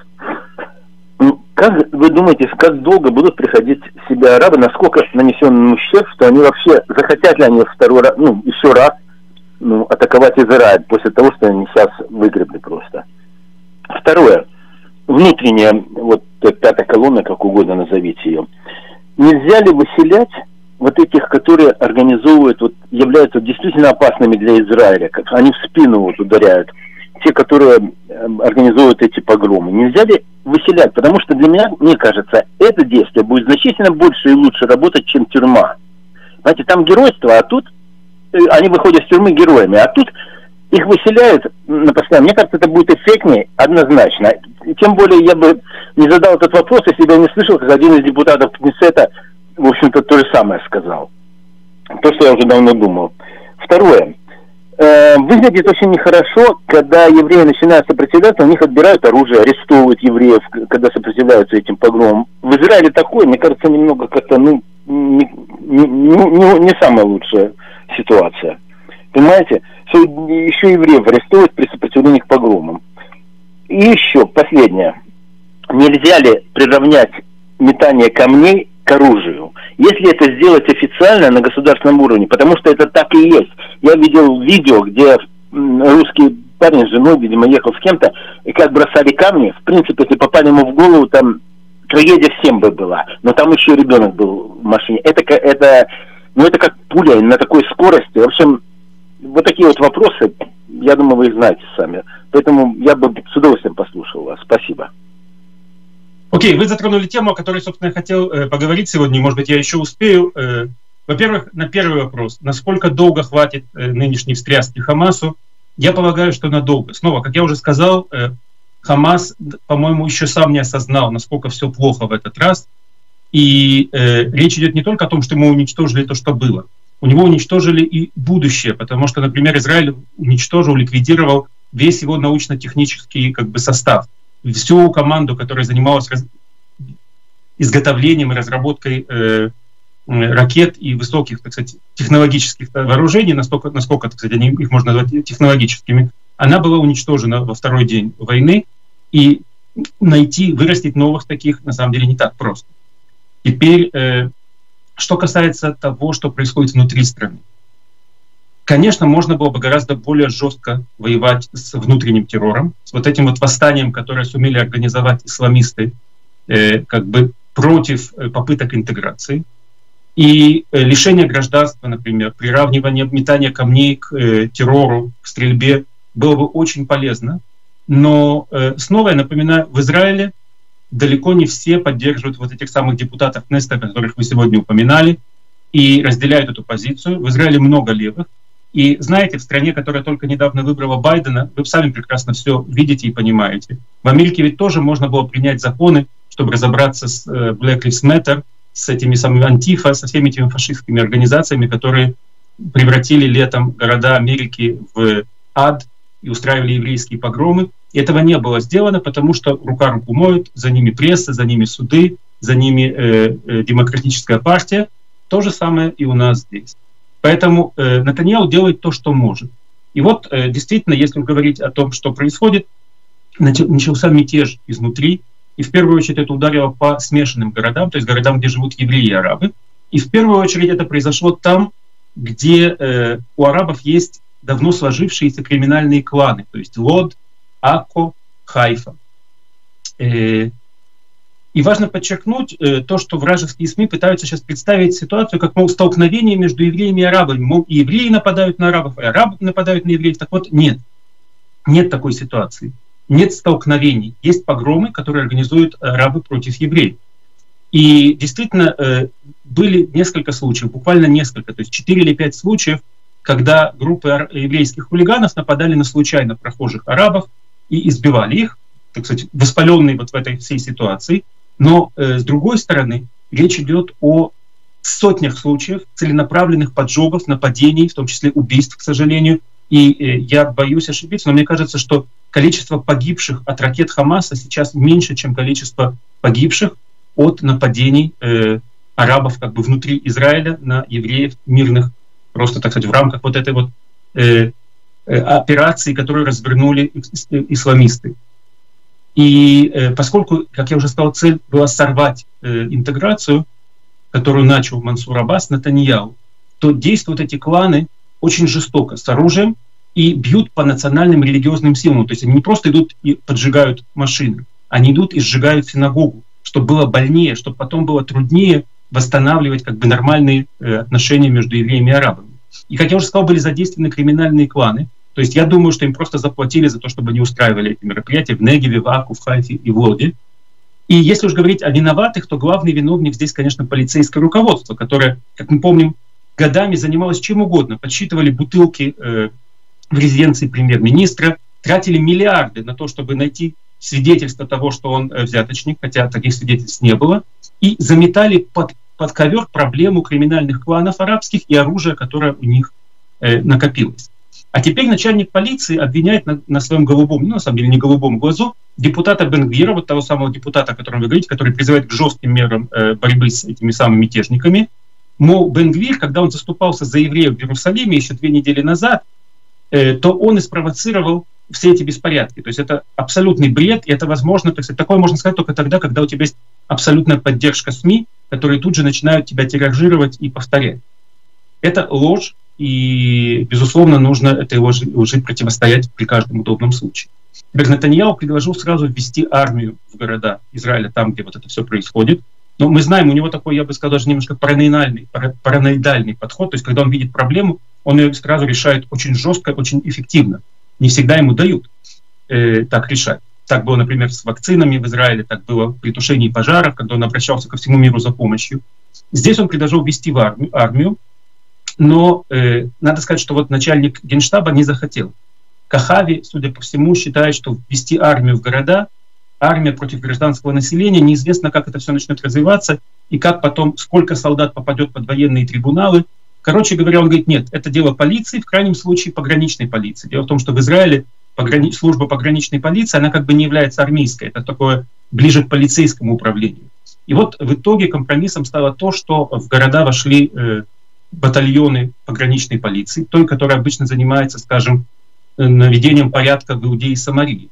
Как вы думаете, как долго будут приходить в себя арабы, насколько нанесен ущерб, что они вообще, захотят ли они второй раз, еще раз атаковать Израиль после того, что они сейчас выгребли просто? Второе. Внутренняя, вот пятая колонна, как угодно назовите ее. Нельзя ли выселять вот этих, которые организовывают, вот, являются действительно опасными для Израиля, как они в спину вот ударяют, те, которые организовывают эти погромы? Нельзя ли выселять? Потому что для меня, мне кажется, это действие будет значительно больше и лучше работать, чем тюрьма. Знаете, там геройство, а тут они выходят из тюрьмы героями, а тут их выселяют на постоянно. Мне кажется, это будет эффектнее однозначно. Тем более я бы не задал этот вопрос, если бы я не слышал, как один из депутатов Кнессета, в общем-то, то же самое сказал. То, что я уже давно думал. Второе. выглядит очень нехорошо, когда евреи начинают сопротивляться, у них отбирают оружие, арестовывают евреев, когда сопротивляются этим погромам. В Израиле такое, мне кажется, немного как-то, не самая лучшая ситуация. Понимаете? Что еще евреев арестовывают при сопротивлении к погромам. И еще последнее. Нельзя ли приравнять метание камней к оружию? Если это сделать официально на государственном уровне, потому что это так и есть. Я видел видео, где русский парень с женой, видимо, ехал с кем-то, и как бросали камни. В принципе, если попали ему в голову, там трагедия всем бы была. Но там еще ребенок был в машине. Это как пуля на такой скорости. В общем, вот такие вот вопросы, я думаю, вы их знаете сами. Поэтому я бы с удовольствием послушал вас. Спасибо. Окей, вы затронули тему, о которой, собственно, я хотел поговорить сегодня, может быть, я еще успею. Во-первых, на первый вопрос, насколько долго хватит нынешней встряски Хамасу, я полагаю, что надолго. Снова, как я уже сказал, Хамас, по-моему, еще сам не осознал, насколько все плохо в этот раз. И речь идет не только о том, что мы уничтожили то, что было. У него уничтожили и будущее, потому что, например, Израиль уничтожил, ликвидировал весь его научно-технический состав. Всю команду, которая занималась изготовлением и разработкой ракет и высоких, так сказать, технологических вооружений, насколько, так сказать, их можно назвать технологическими, она была уничтожена во второй день войны, и вырастить новых таких, на самом деле, не так просто. Теперь, что касается того, что происходит внутри страны. Конечно, можно было бы гораздо более жестко воевать с внутренним террором, с вот этим вот восстанием, которое сумели организовать исламисты против попыток интеграции. И лишение гражданства, например, приравнивание метания камней к террору, к стрельбе, было бы очень полезно. Но снова я напоминаю, в Израиле далеко не все поддерживают вот этих самых депутатов Кнессета, которых вы сегодня упоминали, и разделяют эту позицию. В Израиле много левых. И знаете, в стране, которая только недавно выбрала Байдена, вы сами прекрасно все видите и понимаете. В Америке ведь тоже можно было принять законы, чтобы разобраться с Black Lives Matter, с этими самыми Антифа, со всеми этими фашистскими организациями, которые превратили летом города Америки в ад и устраивали еврейские погромы. И этого не было сделано, потому что рука руку моет, за ними пресса, за ними суды, за ними демократическая партия. То же самое и у нас здесь. Поэтому Нетаньяху делает то, что может. И вот действительно, если говорить о том, что происходит, начался мятеж изнутри, и в первую очередь это ударило по смешанным городам, то есть городам, где живут евреи и арабы. И в первую очередь это произошло там, где у арабов есть давно сложившиеся криминальные кланы, то есть Лод, Акко, Хайфа. И важно подчеркнуть то, что вражеские СМИ пытаются сейчас представить ситуацию как, мол, столкновение между евреями и арабами. Мол, и евреи нападают на арабов, и арабы нападают на евреев. Так вот, нет. Нет такой ситуации. Нет столкновений. Есть погромы, которые организуют арабы против евреев. И действительно были несколько случаев, буквально несколько, то есть 4 или 5 случаев, когда группы еврейских хулиганов нападали на случайно прохожих арабов и избивали их, так сказать, воспаленные вот в этой всей ситуации. Но с другой стороны, речь идет о сотнях случаев целенаправленных поджогов, нападений, в том числе убийств, к сожалению. И я боюсь ошибиться, но мне кажется, что количество погибших от ракет Хамаса сейчас меньше, чем количество погибших от нападений арабов внутри Израиля на евреев мирных, просто, так сказать, в рамках вот этой вот операции, которую развернули исламисты. И поскольку, как я уже сказал, цель была сорвать интеграцию, которую начал Мансур Аббас, Нетаньяху, то действуют эти кланы очень жестоко, с оружием, и бьют по национальным религиозным символам. То есть они не просто идут и поджигают машины, они идут и сжигают синагогу, чтобы было больнее, чтобы потом было труднее восстанавливать нормальные отношения между евреями и арабами. И, как я уже сказал, были задействованы криминальные кланы. То есть я думаю, что им просто заплатили за то, чтобы они устраивали эти мероприятия в Негеве, в Аку, в Хайфе и в Лоде. И если уж говорить о виноватых, то главный виновник здесь, конечно, полицейское руководство, которое, как мы помним, годами занималось чем угодно. Подсчитывали бутылки в резиденции премьер-министра, тратили миллиарды на то, чтобы найти свидетельство того, что он взяточник, хотя таких свидетельств не было, и заметали под ковер проблему криминальных кланов арабских и оружия, которое у них накопилось. А теперь начальник полиции обвиняет на своем голубом, на самом деле не голубом глазу, депутата Бен-Гвира, вот того самого депутата, о котором вы говорите, который призывает к жестким мерам борьбы с этими самыми мятежниками. Мол, Бен-Гвир, когда он заступался за евреев в Иерусалиме еще 2 недели назад, то он и спровоцировал все эти беспорядки. То есть это абсолютный бред, и это возможно, то есть такое можно сказать только тогда, когда у тебя есть абсолютная поддержка СМИ, которые тут же начинают тебя тиражировать и повторять. Это ложь, и, безусловно, нужно этой лжи противостоять при каждом удобном случае. Теперь Нетаньяху предложил сразу ввести армию в города Израиля, там, где вот это все происходит. Но мы знаем, у него такой, я бы сказал, даже немножко параноидальный подход. То есть, когда он видит проблему, он ее сразу решает очень жестко, очень эффективно. Не всегда ему дают так решать. Так было, например, с вакцинами в Израиле, так было при тушении пожаров, когда он обращался ко всему миру за помощью. Здесь он предложил ввести в армию, но надо сказать, что вот начальник Генштаба не захотел. Кахави, судя по всему, считает, что ввести армию в города, армия против гражданского населения, неизвестно, как это все начнет развиваться, и как потом, сколько солдат попадет под военные трибуналы. Короче говоря, он говорит, нет, это дело полиции, в крайнем случае пограничной полиции. Дело в том, что в Израиле служба пограничной полиции, она как бы не является армейской, это такое ближе к полицейскому управлению. И вот в итоге компромиссом стало то, что в города вошли батальоны пограничной полиции, той, которая обычно занимается, скажем, наведением порядка в Иудее и Самарии.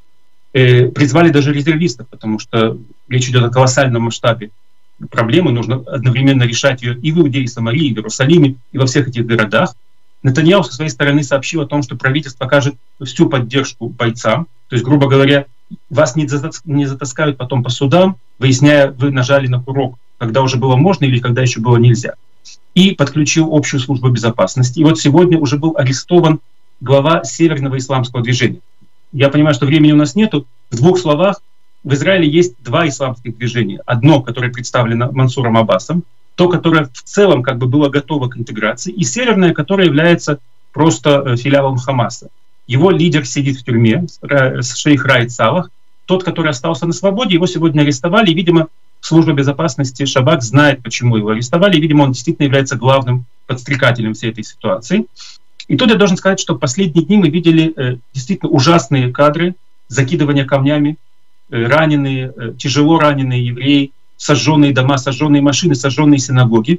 Призвали даже резервистов, потому что речь идет о колоссальном масштабе проблемы, нужно одновременно решать ее и в Иудее, и Самарии, и в Иерусалиме, и во всех этих городах. Нетаньяху со своей стороны сообщил о том, что правительство окажет всю поддержку бойцам, то есть, грубо говоря, вас не затаскают потом по судам, выясняя, вы нажали на курок, когда уже было можно или когда еще было нельзя. И подключил общую службу безопасности. И вот сегодня уже был арестован глава Северного исламского движения. Я понимаю, что времени у нас нету. В 2 словах, в Израиле есть 2 исламских движения. Одно, которое представлено Мансуром Аббасом, то, которое в целом как бы было готово к интеграции, и северное, которое является просто филиалом Хамаса. Его лидер сидит в тюрьме, шейх Раид Салах. Тот, который остался на свободе, его сегодня арестовали, и, видимо, служба безопасности Шабак знает, почему его арестовали, и, видимо, он действительно является главным подстрекателем всей этой ситуации. И тут я должен сказать, что в последние дни мы видели действительно ужасные кадры закидывания камнями, раненые, тяжело раненые евреи, сожженные дома, сожженные машины, сожженные синагоги.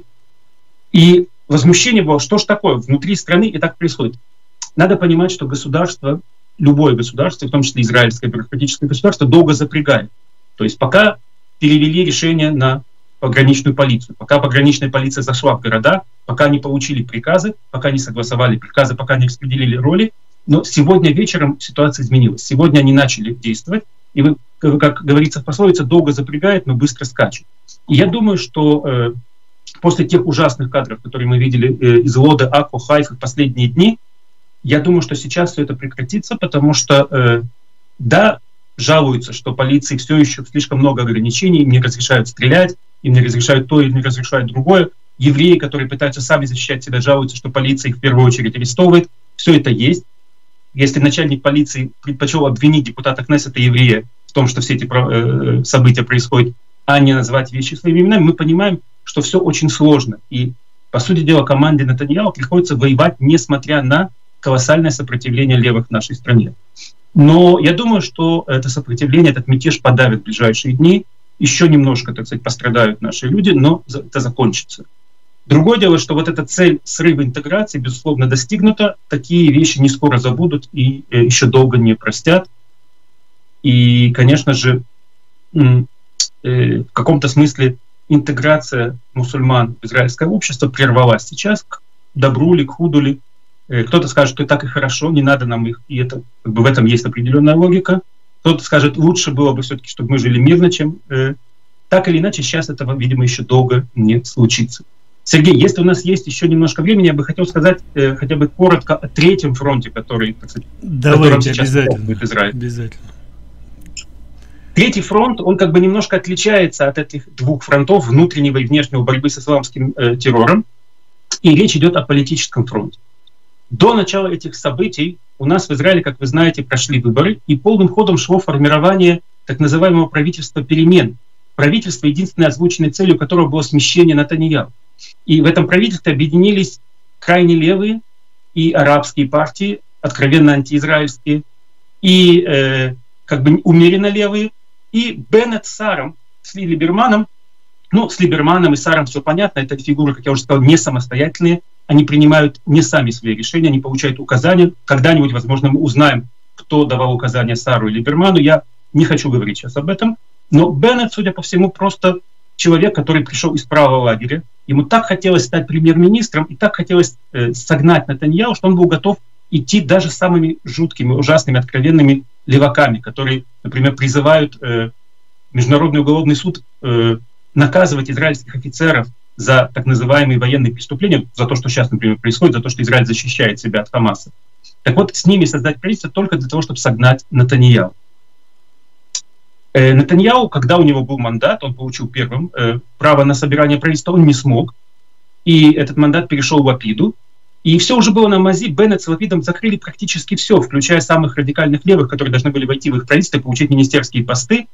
И возмущение было, что ж такое, внутри страны и так происходит. Надо понимать, что государство, любое государство, в том числе израильское бюрократическое государство, долго запрягает. То есть пока перевели решение на пограничную полицию, пока пограничная полиция зашла в города, пока не получили приказы, пока не согласовали приказы, пока не распределили роли. Но сегодня вечером ситуация изменилась. Сегодня они начали действовать, и вы, как говорится в пословице, долго запрягает, но быстро скачет. И я думаю, что после тех ужасных кадров, которые мы видели из Лода, Акко, Хайфа в последние дни, я думаю, что сейчас все это прекратится, потому что, да, жалуются, что полиции все еще слишком много ограничений, им не разрешают стрелять, им не разрешают то или не разрешают другое. Евреи, которые пытаются сами защищать себя, жалуются, что полиция их в первую очередь арестовывает. Все это есть. Если начальник полиции предпочел обвинить депутата Кнессета еврея в том, что все эти события происходят, а не назвать вещи своими именами, мы понимаем, что все очень сложно. И, по сути дела, команде Нетаньяху приходится воевать, несмотря на колоссальное сопротивление левых в нашей стране. Но я думаю, что это сопротивление, этот мятеж подавит в ближайшие дни. Еще немножко, так сказать, пострадают наши люди, но это закончится. Другое дело, что вот эта цель срыва интеграции, безусловно, достигнута. Такие вещи не скоро забудут и еще долго не простят. И, конечно же, в каком-то смысле интеграция мусульман в израильское общество прервалась сейчас, к добру ли, к худу ли. Кто-то скажет, что и так и хорошо, не надо нам их, и это, как бы в этом есть определенная логика. Кто-то скажет, лучше было бы все-таки, чтобы мы жили мирно, чем... Так или иначе, сейчас этого, видимо, еще долго не случится. Сергей, если у нас есть еще немножко времени, я бы хотел сказать хотя бы коротко о 3-м фронте, который, так сказать, которым сейчас будет Израиль. Обязательно. 3-й фронт, он как бы немножко отличается от этих 2 фронтов внутреннего и внешнего борьбы с исламским террором. И речь идет о политическом фронте. До начала этих событий у нас в Израиле, как вы знаете, прошли выборы, и полным ходом шло формирование так называемого правительства перемен. Правительство, единственной озвученной целью которого было смещение Нетаньяху. И в этом правительстве объединились крайне левые и арабские партии, откровенно антиизраильские, и как бы умеренно левые, и Беннет с Саром, с Либерманом. Ну, с Либерманом и Саром все понятно, это фигуры, как я уже сказал, не самостоятельные, они принимают не сами свои решения, они получают указания. Когда-нибудь, возможно, мы узнаем, кто давал указания Сару и Либерману, я не хочу говорить сейчас об этом, но Беннет, судя по всему, просто человек, который пришел из правого лагеря, ему так хотелось стать премьер-министром и так хотелось согнать Нетаньяху, что он был готов идти даже с самыми жуткими, ужасными, откровенными леваками, которые, например, призывают Международный уголовный суд наказывать израильских офицеров за так называемые военные преступления, за то, что сейчас, например, происходит, за то, что Израиль защищает себя от Хамаса. Так вот, с ними создать правительство только для того, чтобы согнать Нетаньяху. Нетаньяху, когда у него был мандат, он получил первым право на собирание правительства, он не смог. И этот мандат перешел в Лапиду. И все уже было на мази. Беннет с Лапидом закрыли практически все, включая самых радикальных левых, которые должны были войти в их правительство и получить министерские посты.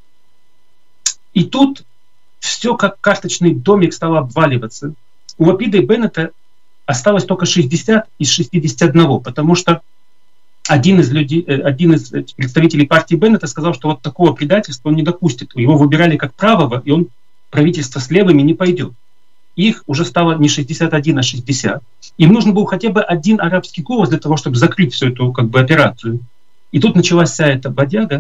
И тут все как карточный домик стало обваливаться. У Лапида и Беннета осталось только 60 из 61, потому что один из представителей партии Беннета сказал, что вот такого предательства он не допустит. Его выбирали как правого, и он правительство с левыми не пойдет. Их уже стало не 61, а 60. Им нужен был хотя бы один арабский голос для того, чтобы закрыть всю эту как бы операцию. И тут началась вся эта бодяга,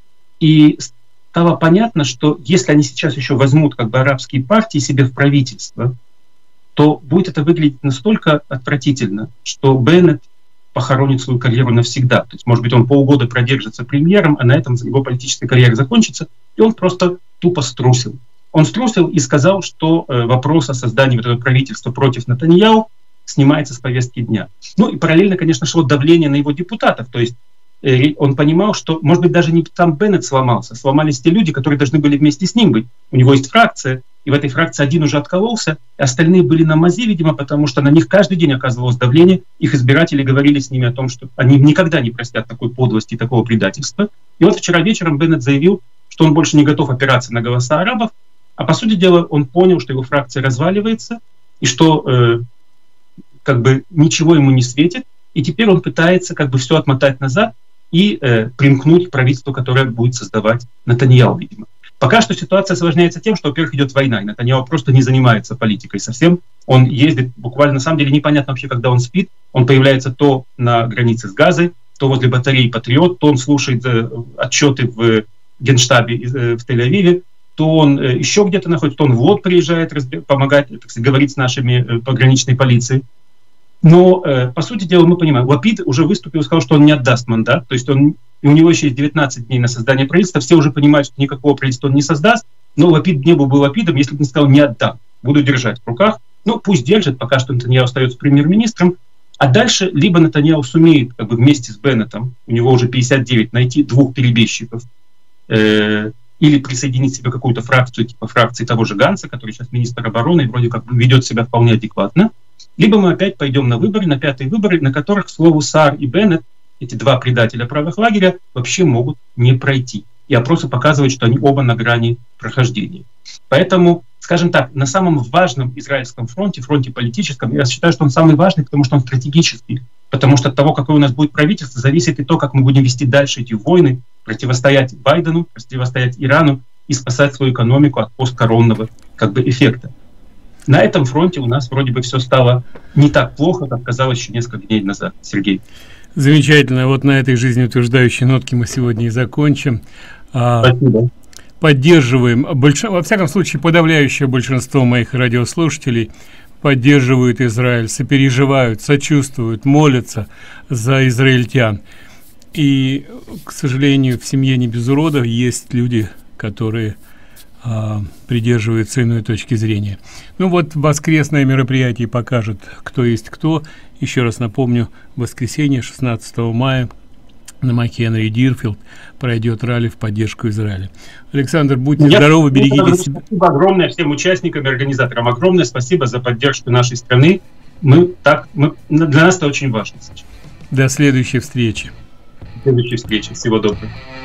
и стало понятно, что если они сейчас еще возьмут как бы арабские партии себе в правительство, то будет это выглядеть настолько отвратительно, что Беннет похоронит свою карьеру навсегда. То есть, может быть, он полгода продержится премьером, а на этом его политическая карьера закончится, и он просто тупо струсил. Он струсил и сказал, что вопрос о создании вот этого правительства против Нетаньяху снимается с повестки дня. Ну и параллельно, конечно, шло давление на его депутатов. То есть он понимал, что, может быть, даже не там Беннет сломался, сломались те люди, которые должны были вместе с ним быть. У него есть фракция, и в этой фракции один уже откололся, и остальные были на мази, видимо, потому что на них каждый день оказывалось давление. Их избиратели говорили с ними о том, что они никогда не простят такой подлости и такого предательства. И вот вчера вечером Беннет заявил, что он больше не готов опираться на голоса арабов, а по сути дела он понял, что его фракция разваливается, и что как бы ничего ему не светит, и теперь он пытается как бы все отмотать назад и примкнуть к правительству, которое будет создавать Нетаньяху, видимо. Пока что ситуация осложняется тем, что, во-первых, идет война, и Нетаньяху просто не занимается политикой совсем. Он ездит буквально, на самом деле, непонятно вообще, когда он спит. Он появляется то на границе с Газой, то возле батареи «Патриот», то он слушает отчеты в Генштабе в Тель-Авиве, то он еще где-то находится, то он в Лод приезжает помогать, так сказать, говорить с нашими пограничной полицией. Но, по сути дела, мы понимаем, Лапид уже выступил и сказал, что он не отдаст мандат, то есть у него еще есть 19 дней на создание правительства, все уже понимают, что никакого правительства он не создаст, но Лапид не был бы Лапидом, если бы не сказал «не отдам, буду держать в руках». Ну, пусть держит, пока что Нетаньяху остается премьер-министром, а дальше либо Нетаньяху сумеет как бы вместе с Беннетом, у него уже 59, найти двух перебежчиков, или присоединить себе какую-то фракцию, типа фракции того же Ганца, который сейчас министр обороны и вроде как ведет себя вполне адекватно, либо мы опять пойдем на выборы, на пятые выборы, на которых, к слову, Сар и Беннет, эти два предателя правых лагеря, вообще могут не пройти. И опросы показывают, что они оба на грани прохождения. Поэтому, скажем так, на самом важном израильском фронте, фронте политическом, я считаю, что он самый важный, потому что он стратегический. Потому что от того, какое у нас будет правительство, зависит и то, как мы будем вести дальше эти войны, противостоять Байдену, противостоять Ирану и спасать свою экономику от посткоронного как бы эффекта. На этом фронте у нас вроде бы все стало не так плохо, как казалось еще несколько дней назад. Сергей. Замечательно. Вот на этой жизнеутверждающей нотке мы сегодня и закончим. Спасибо. Поддерживаем, во всяком случае, подавляющее большинство моих радиослушателей поддерживают Израиль, сопереживают, сочувствуют, молятся за израильтян. И, к сожалению, в семье не без урода есть люди, которые придерживаются иной точки зрения. Ну вот, воскресное мероприятие покажет, кто есть кто. Еще раз напомню, в воскресенье, 16 мая, на МакХенри Дирфилд пройдет ралли в поддержку Израиля. Александр, будьте здоровы, берегите себя. Спасибо огромное всем участникам и организаторам. Огромное спасибо за поддержку нашей страны. Для нас это очень важно сейчас. До следующей встречи. До следующей встречи. Всего доброго.